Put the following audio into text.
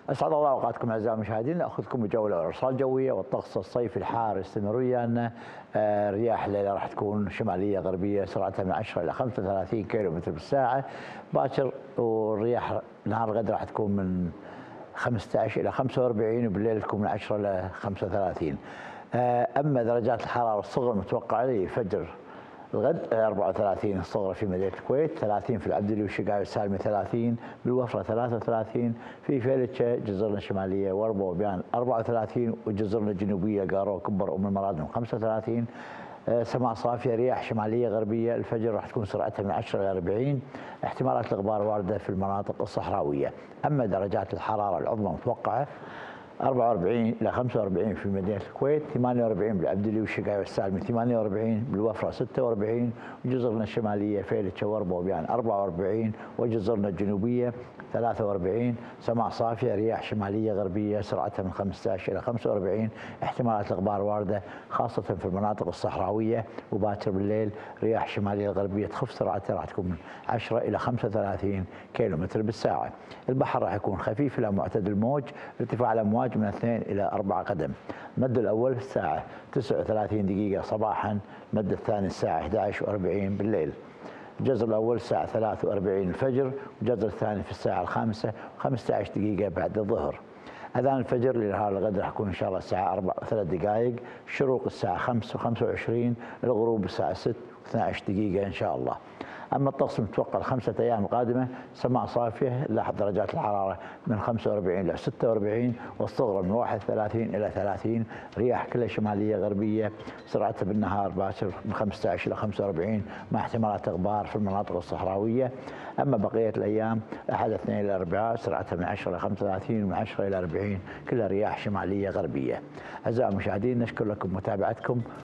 اسعد الله اوقاتكم اعزائي المشاهدين، ناخذكم بجوله ارصال جويه والطقس الصيفي الحار يستمر ويانا. رياح الليله راح تكون شماليه غربيه سرعتها من 10 الى 35 كيلو متر بالساعه باكر، والرياح نهار الغد راح تكون من 15 الى 45 وبالليل تكون من 10 الى 35. اما درجات الحراره الصغرى المتوقعه لفجر الغد 34 الصغرى في مدينة الكويت، 30 في العبدلي والشقاية والسالمي، 30 بالوفرة، 33 في فيلتشة جزرنا الشمالية وربا وبيان، 34 وجزرنا الجنوبية قارو كبر ام المرادم 35. سماء صافية، رياح شمالية غربية الفجر راح تكون سرعتها من 10 إلى 40، احتمالات الغبار واردة في المناطق الصحراوية. أما درجات الحرارة العظمى متوقعة 44 إلى 45 في مدينة الكويت، 48 بالعبدلي والشقاية والسالمي، 48 بالوفرة، 46 وجزرنا الشمالية فيلتشة وربا وبيان، 44 وجزرنا الجنوبية 43. سماء صافية، رياح شمالية غربية سرعتها من 15 إلى 45، احتمالات الغبار واردة خاصة في المناطق الصحراوية. وباكر بالليل رياح شمالية غربية تخف سرعتها راح تكون من 10 إلى 35 كيلو متر بالساعة. البحر راح يكون خفيف إلى معتدل الموج، ارتفاع الأمواج من 2 إلى 4 قدم. المد الأول الساعة 39 دقيقة صباحا، المد الثاني الساعة 11:40 بالليل. الجزر الأول الساعة 43 الفجر، والجزر الثاني في الساعة 5 و15 دقيقة بعد الظهر. أذان الفجر لنهار الغد راح يكون إن شاء الله الساعة 4 و3 دقائق، الشروق الساعة 5 و25، الغروب الساعة 6 و12 دقيقة إن شاء الله. أما الطقس المتوقع الخمسة أيام القادمة سماء صافية، نلاحظ درجات الحرارة من 45 إلى 46 والصغرى من 31 إلى 30، رياح كلها شمالية غربية سرعتها بالنهار باكر من 15 إلى 45 مع احتمالات غبار في المناطق الصحراوية. أما بقية الأيام أحد اثنين إلى الأربعاء سرعتها من 10 إلى 35 ومن 10 إلى 40 كلها رياح شمالية غربية. أعزائي المشاهدين نشكر لكم متابعتكم.